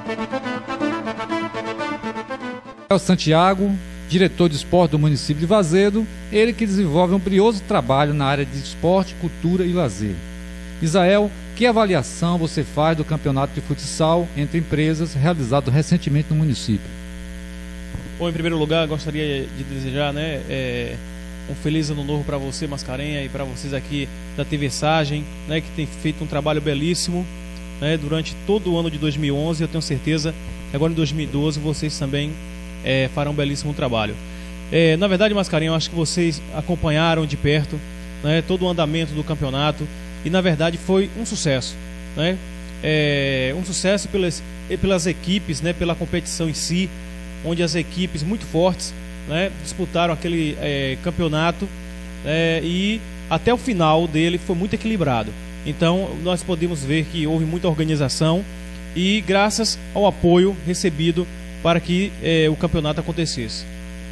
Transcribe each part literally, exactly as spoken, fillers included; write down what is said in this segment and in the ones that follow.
É o Santiago, diretor de esporte do município de Vazedo, ele que desenvolve um brioso trabalho na área de esporte, cultura e lazer. Isael, que avaliação você faz do campeonato de futsal entre empresas realizado recentemente no município? Bom, em primeiro lugar, gostaria de desejar, né, é, um feliz ano novo para você, Mascarenha, e para vocês aqui da T V Sagem, né, que tem feito um trabalho belíssimo, né, durante todo o ano de dois mil e onze. Eu tenho certeza que agora em dois mil e doze vocês também é, farão um belíssimo trabalho. É, na verdade, Mascarenha, eu acho que vocês acompanharam de perto, né, todo o andamento do campeonato e, na verdade, foi um sucesso, né? É, um sucesso pelas, pelas equipes, né, pela competição em si, onde as equipes muito fortes, né, disputaram aquele é, campeonato, é, e até o final dele foi muito equilibrado. Então nós podemos ver que houve muita organização e graças ao apoio recebido para que é, o campeonato acontecesse.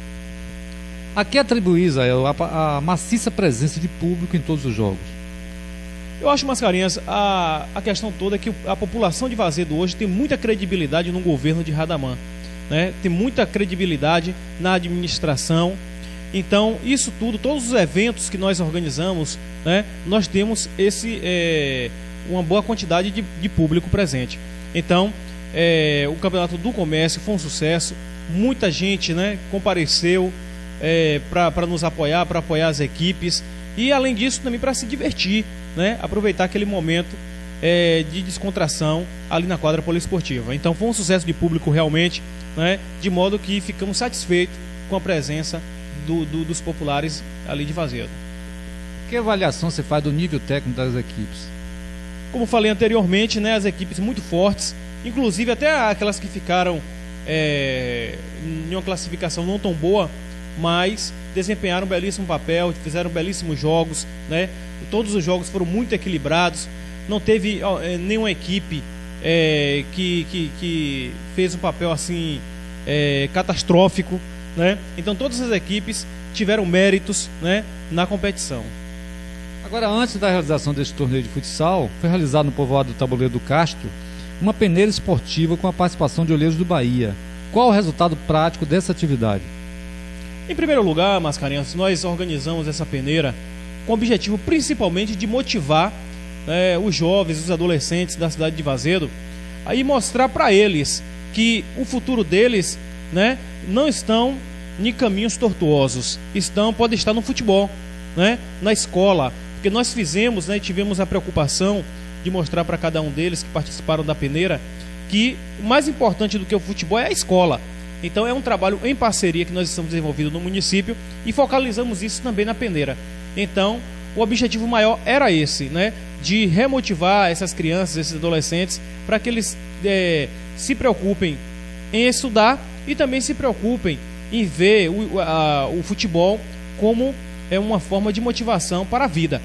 A que atribuir, Isael, a, a maciça presença de público em todos os jogos? Eu acho, Mascarenhas, a, a questão toda é que a população de Vazedo hoje tem muita credibilidade no governo de Radamã, né? Tem muita credibilidade na administração. Então, isso tudo, todos os eventos que nós organizamos, né, nós temos esse, é, uma boa quantidade de, de público presente. Então, é, o Campeonato do Comércio foi um sucesso. Muita gente, né, compareceu é, para nos apoiar, para apoiar as equipes. E, além disso, também para se divertir, né, aproveitar aquele momento é, de descontração ali na quadra poliesportiva. Então, foi um sucesso de público realmente, né, de modo que ficamos satisfeitos com a presença do, do, dos populares ali de Vazedo. Que avaliação você faz do nível técnico das equipes? Como falei anteriormente, né, as equipes muito fortes, inclusive até aquelas que ficaram é, em uma classificação não tão boa, mas desempenharam um belíssimo papel, fizeram belíssimos jogos, né? Todos os jogos foram muito equilibrados, não teve ó, nenhuma equipe é, que, que, que fez um papel assim é, catastrófico, né? Então todas as equipes tiveram méritos, né, na competição. Agora, antes da realização desse torneio de futsal, foi realizado no povoado do Tabuleiro do Castro uma peneira esportiva com a participação de olheiros do Bahia. Qual o resultado prático dessa atividade? Em primeiro lugar, Mascarenhas, nós organizamos essa peneira com o objetivo principalmente de motivar é, os jovens, os adolescentes da cidade de Vazedo, aí mostrar para eles que o futuro deles, né, não estão em caminhos tortuosos, estão, pode estar no futebol, né, na escola, porque nós fizemos, né, tivemos a preocupação de mostrar para cada um deles que participaram da peneira que o mais importante do que o futebol é a escola. Então é um trabalho em parceria que nós estamos desenvolvendo no município e focalizamos isso também na peneira. Então o objetivo maior era esse, né, de remotivar essas crianças, esses adolescentes, para que eles é, se preocupem em estudar e também se preocupem em ver o, a, o futebol como é uma forma de motivação para a vida.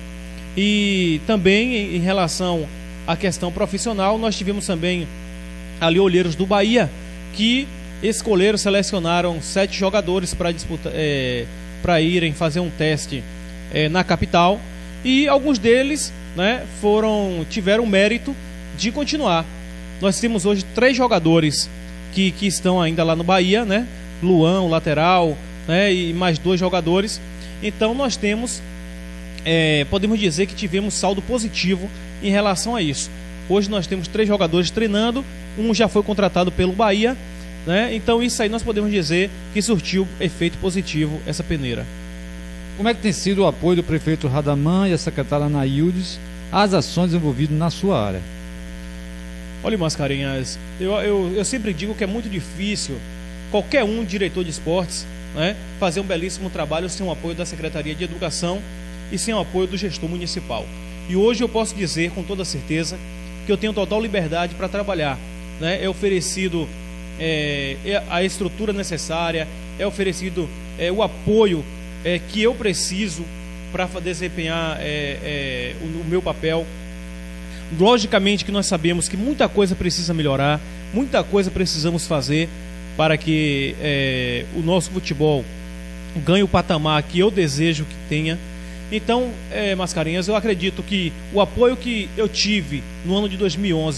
E também em, em relação à questão profissional, nós tivemos também ali olheiros do Bahia que escolheram, selecionaram sete jogadores para disputar, é, para irem fazer um teste é, na capital, e alguns deles, né, foram, tiveram o mérito de continuar. Nós temos hoje três jogadores que, que estão ainda lá no Bahia, né? Luan, o lateral, né, e mais dois jogadores. Então nós temos, é, podemos dizer que tivemos saldo positivo em relação a isso. Hoje nós temos três jogadores treinando, um já foi contratado pelo Bahia, né? Então isso aí nós podemos dizer que surtiu efeito positivo essa peneira. Como é que tem sido o apoio do prefeito Radamã e a secretária Anaildes às ações envolvidas na sua área? Olha, Mascarenhas, eu, eu, eu sempre digo que é muito difícil qualquer um diretor de esportes, né, fazer um belíssimo trabalho sem o apoio da Secretaria de Educação e sem o apoio do gestor municipal. E hoje eu posso dizer com toda certeza que eu tenho total liberdade para trabalhar, né? É oferecido É, a estrutura necessária, é oferecido é, o apoio é, que eu preciso para desempenhar é, é, o, o meu papel. Logicamente que nós sabemos que muita coisa precisa melhorar, muita coisa precisamos fazer para que é, o nosso futebol ganhe o patamar que eu desejo que tenha. Então, é, Mascarenhas, eu acredito que o apoio que eu tive no ano de dois mil e onze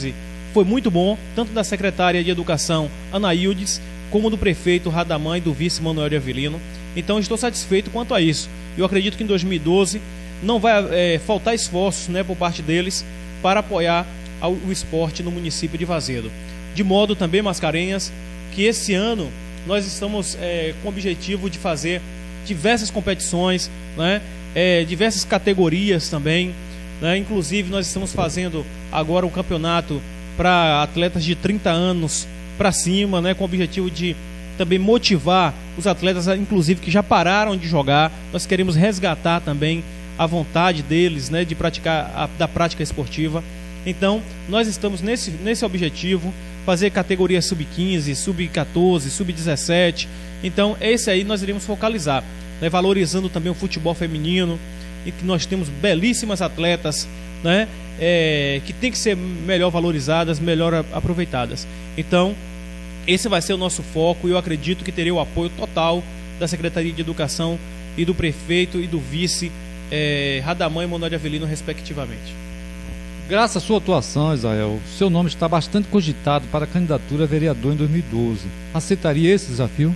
foi muito bom, tanto da secretária de Educação, Ana Hildes, como do prefeito Radamã e do vice Manuel de Avelino. Então estou satisfeito quanto a isso. Eu acredito que em dois mil e doze não vai é, faltar esforços, né, por parte deles para apoiar ao, o esporte no município de Vazedo. De modo também, Mascarenhas, que esse ano nós estamos é, com o objetivo de fazer diversas competições, né, é, diversas categorias também, né, inclusive nós estamos fazendo agora um campeonato para atletas de trinta anos para cima, né, com o objetivo de também motivar os atletas, inclusive que já pararam de jogar. Nós queremos resgatar também a vontade deles, né, de praticar a, da prática esportiva. Então nós estamos nesse, nesse objetivo, fazer categoria sub quinze, sub quatorze, sub dezessete. Então esse aí nós iremos focalizar, né, valorizando também o futebol feminino, e que nós temos belíssimas atletas, né, é, que tem que ser melhor valorizadas, melhor aproveitadas. Então esse vai ser o nosso foco, e eu acredito que terei o apoio total da Secretaria de Educação e do prefeito e do vice é, Radamã e Manuel de Avelino, respectivamente. Graças à sua atuação, Israel, seu nome está bastante cogitado para a candidatura a vereador em dois mil e doze. Aceitaria esse desafio?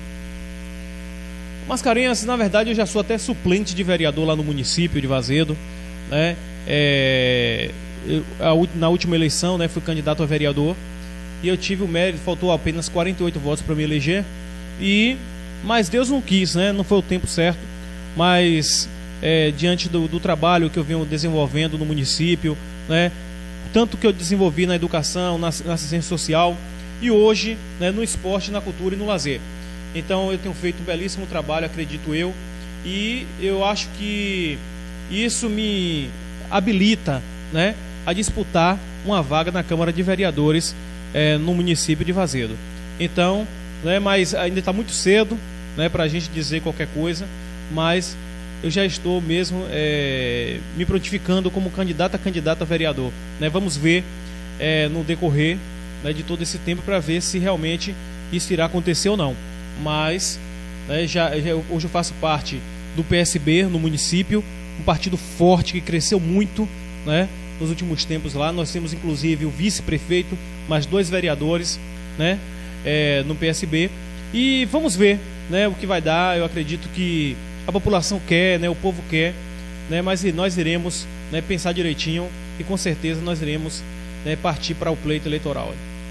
Mascarenhas, na verdade eu já sou até suplente de vereador lá no município de Vazedo, né? É, eu, a, na última eleição, né, fui candidato a vereador e eu tive o mérito, faltou apenas quarenta e oito votos para me eleger, e, mas Deus não quis, né? Não foi o tempo certo, mas é, diante do, do trabalho que eu venho desenvolvendo no município, né, tanto que eu desenvolvi na educação, na, na assistência social e hoje, né, no esporte, na cultura e no lazer. Então eu tenho feito um belíssimo trabalho, acredito eu, e eu acho que isso me habilita, né, a disputar uma vaga na Câmara de Vereadores é, no município de Vazedo. Então, né, mas ainda está muito cedo, né, para a gente dizer qualquer coisa, mas eu já estou mesmo é, me prontificando como candidato a candidato a vereador, né? Vamos ver é, no decorrer, né, de todo esse tempo, para ver se realmente isso irá acontecer ou não. Mas, né, já, já, hoje eu faço parte do P S B no município, um partido forte que cresceu muito, né, nos últimos tempos lá. Nós temos inclusive o vice-prefeito, mais dois vereadores, né, é, no P S B. E vamos ver, né, o que vai dar. Eu acredito que a população quer, né, o povo quer, né, mas nós iremos, né, pensar direitinho e com certeza nós iremos, né, partir para o pleito eleitoral.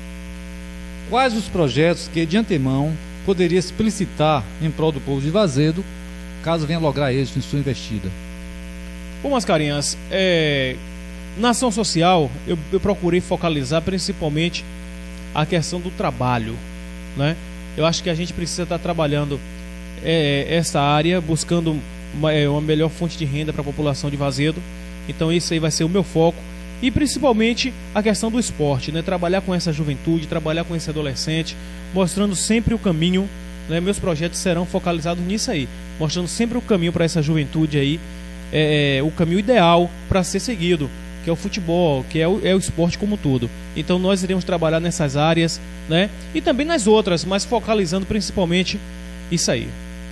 Quais os projetos que de antemão poderia explicitar em prol do povo de Vazedo, caso venha lograr êxito em sua investida? Bom, Mascarenhas, é, na ação social eu, eu procurei focalizar principalmente a questão do trabalho, né? Eu acho que a gente precisa estar trabalhando é, essa área, buscando uma, é, uma melhor fonte de renda para a população de Vazedo. Então isso aí vai ser o meu foco, e principalmente a questão do esporte, né? Trabalhar com essa juventude, trabalhar com esse adolescente, mostrando sempre o caminho, né? Meus projetos serão focalizados nisso aí, mostrando sempre o caminho para essa juventude aí, é, o caminho ideal para ser seguido, que é o futebol, que é o, é o esporte como um todo. Então nós iremos trabalhar nessas áreas, né, e também nas outras, mas focalizando principalmente isso aí.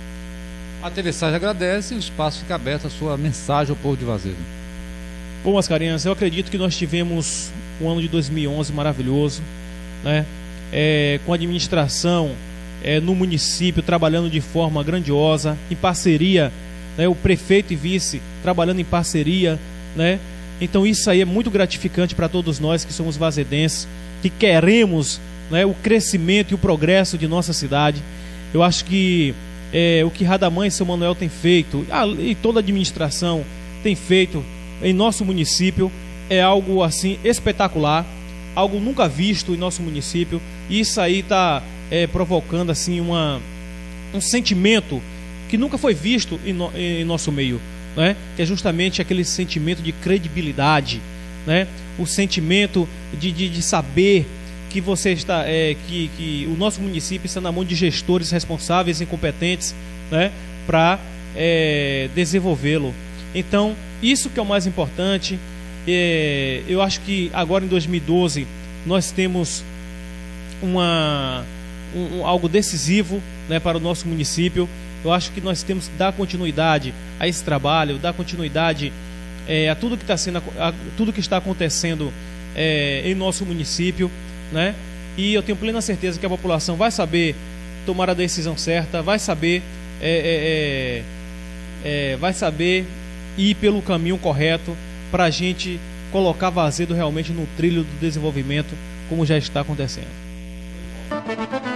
A T V Sage agradece e o espaço fica aberto à sua mensagem ao povo de Vazedo. Bom, Mascarenhas, eu acredito que nós tivemos um ano de dois mil e onze maravilhoso, né, é, com a administração é, no município trabalhando de forma grandiosa, em parceria, né, o prefeito e vice trabalhando em parceria, né. Então isso aí é muito gratificante para todos nós que somos vazedenses, que queremos, né, o crescimento e o progresso de nossa cidade. Eu acho que é, o que Radamã e seu Manuel tem feito, a, e toda a administração tem feito em nosso município, é algo assim espetacular, algo nunca visto em nosso município. E isso aí está é, provocando assim uma, um sentimento que nunca foi visto em, no, em nosso meio, né? Que é justamente aquele sentimento de credibilidade, né? O sentimento de, de, de saber que você está, é, que, que o nosso município está na mão de gestores responsáveis e competentes, né? Para é, desenvolvê-lo. Então isso que é o mais importante. É, eu acho que agora em dois mil e doze nós temos uma, um, algo decisivo, né, para o nosso município. Eu acho que nós temos que dar continuidade a esse trabalho, dar continuidade é, a tudo que está sendo, a tudo que está acontecendo é, em nosso município. né? E eu tenho plena certeza que a população vai saber tomar a decisão certa, vai saber é, é, é, vai saber ir pelo caminho correto para a gente colocar Vazedo realmente no trilho do desenvolvimento, como já está acontecendo.